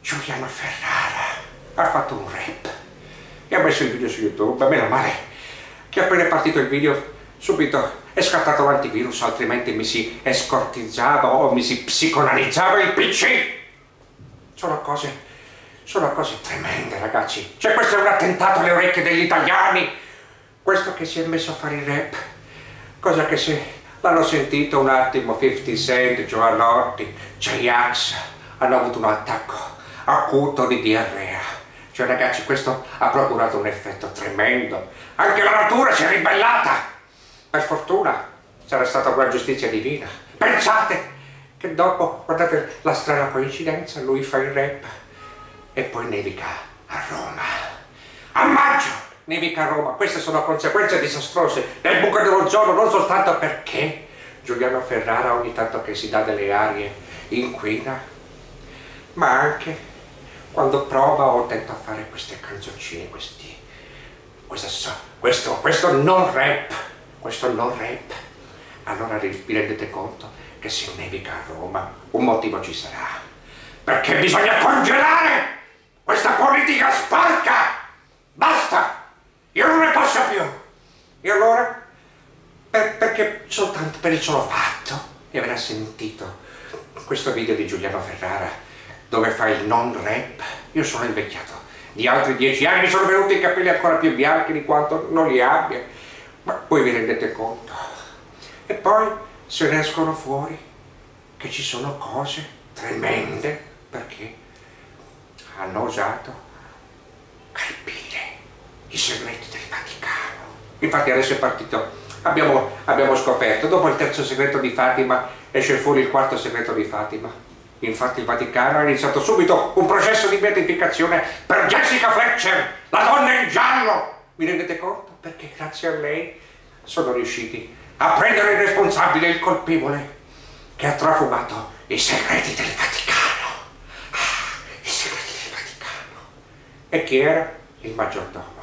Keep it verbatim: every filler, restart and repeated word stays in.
Giuliano Ferrara ha fatto un rap e ha messo il video su YouTube. Meno male che appena è partito il video subito è scattato l'antivirus, altrimenti mi si escortizzava o mi si psicoanalizzava il P C. Sono cose, sono cose tremende, ragazzi. Cioè, questo è un attentato alle orecchie degli italiani. Questo che si è messo a fare il rap, cosa che se l'hanno sentito un attimo cinquanta Cent, Giovanotti, J-Ax, hanno avuto un attacco acuto di diarrea. Cioè, ragazzi, questo ha procurato un effetto tremendo. Anche la natura si è ribellata. Per fortuna sarà stata una giustizia divina. Pensate che dopo, guardate la strana coincidenza, lui fa il rap e poi nevica a Roma. A maggio nevica a Roma. Queste sono conseguenze disastrose del buco dell'ozono, non soltanto perché Giuliano Ferrara ogni tanto che si dà delle arie inquina, ma anche quando prova o tenta a fare queste canzoncine, questi, questo, questo, questo non rap, questo non rap, allora vi rendete conto che se nevica a Roma un motivo ci sarà, perché bisogna congelare questa politica sporca. Basta, io non ne posso più. E allora, per, perché soltanto per il solo fatto di aver sentito questo video di Giuliano Ferrara dove fa il non rap, io sono invecchiato di altri dieci anni, mi sono venuti i capelli ancora più bianchi di quanto non li abbia, ma poi vi rendete conto. E poi se ne escono fuori che ci sono cose tremende perché hanno osato carpire i segreti del Vaticano. Infatti adesso è partito, abbiamo, abbiamo scoperto, dopo il terzo segreto di Fatima esce fuori il quarto segreto di Fatima. Infatti il Vaticano ha iniziato subito un processo di beatificazione per Jessica Fletcher, la donna in giallo. Vi rendete conto? Perché grazie a lei sono riusciti a prendere il responsabile, il colpevole che ha trafugato i segreti del Vaticano. Ah, i segreti del Vaticano. E chi era? Il maggiordomo.